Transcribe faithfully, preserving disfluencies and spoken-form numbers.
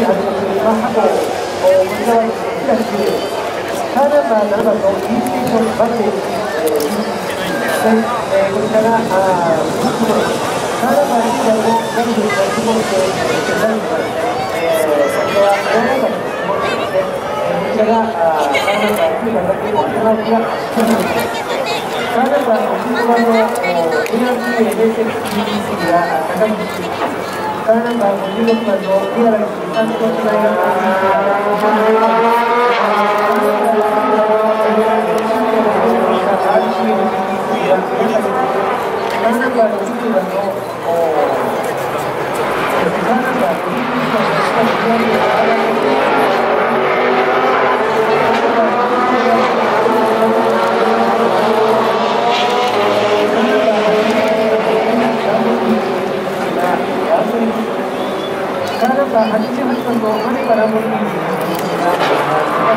はちばんマッハ号、こちらはひらきゅう、カーナンバーななばんのインステーションバッテリー、えー、こちらがあーカーナンバーいちばんのダブルのスモールでダウンがですね、えー、こちらはカーナンバーのスモールですね、えー、こちらがあーカーナンバーきゅうばんだけの手直しが必要です。カーナンバーのじゅうばんのエーアールティーエー レーセックス ビービーシー が高木氏、カーナンバーごじゅうろくばんの宮崎三橋大学のカーナンバーのじゅうきゅうばんのカーナンバーごじゅうきゅうばんの下に宮崎カーナンバーはちじゅうはちばんの羽根から森に